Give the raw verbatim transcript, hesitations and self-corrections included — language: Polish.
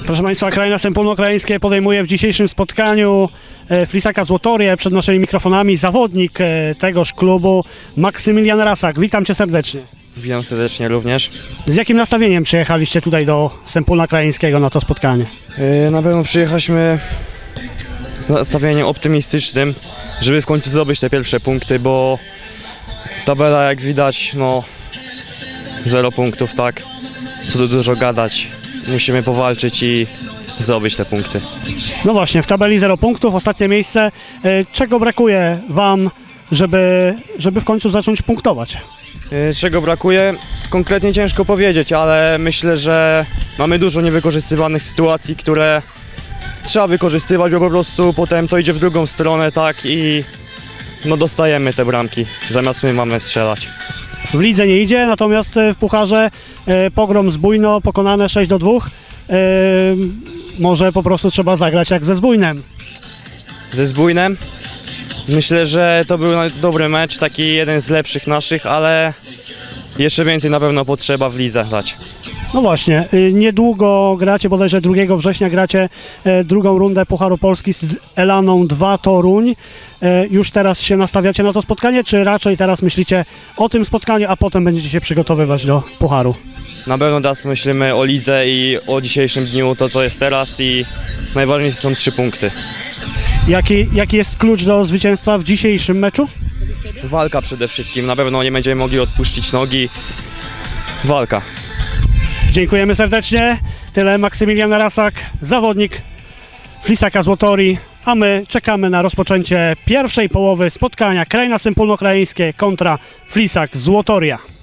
Proszę Państwa, Kraina Sępólno-Krajeńskie podejmuje w dzisiejszym spotkaniu Flisaka Złotorię. Przed naszymi mikrofonami zawodnik tegoż klubu, Maksymilian Rasak. Witam Cię serdecznie. Witam serdecznie również. Z jakim nastawieniem przyjechaliście tutaj do Sępólna Krajeńskiego na to spotkanie? Yy, na pewno przyjechaliśmy z nastawieniem optymistycznym, żeby w końcu zdobyć te pierwsze punkty, bo tabela, jak widać, no zero punktów, tak, co tu dużo gadać. Musimy powalczyć i zdobyć te punkty. No właśnie, w tabeli zero punktów, ostatnie miejsce. Czego brakuje Wam, żeby, żeby w końcu zacząć punktować? Yy, czego brakuje? Konkretnie ciężko powiedzieć, ale myślę, że mamy dużo niewykorzystywanych sytuacji, które trzeba wykorzystywać, bo po prostu potem to idzie w drugą stronę, tak, i no dostajemy te bramki, zamiast my mamy strzelać. W lidze nie idzie, natomiast w pucharze e, Pogrom Zbójno pokonane sześć do dwóch. E, może po prostu trzeba zagrać jak ze Zbójnem. Ze Zbójnem? Myślę, że to był dobry mecz, taki jeden z lepszych naszych, ale jeszcze więcej na pewno potrzeba w lidze dać. No właśnie, niedługo gracie, bodajże drugiego września gracie drugą rundę Pucharu Polski z Elaną dwa Toruń. Już teraz się nastawiacie na to spotkanie, czy raczej teraz myślicie o tym spotkaniu, a potem będziecie się przygotowywać do Pucharu? Na pewno teraz myślimy o lidze i o dzisiejszym dniu, to co jest teraz, i najważniejsze są trzy punkty. Jaki, jaki jest klucz do zwycięstwa w dzisiejszym meczu? Walka przede wszystkim, na pewno nie będziemy mogli odpuścić nogi. Walka. Dziękujemy serdecznie. Tyle Maksymilian Rasak, zawodnik Flisaka Złotorii, a my czekamy na rozpoczęcie pierwszej połowy spotkania Kraina Sępólno-Krajeńskie kontra Flisak Złotoria.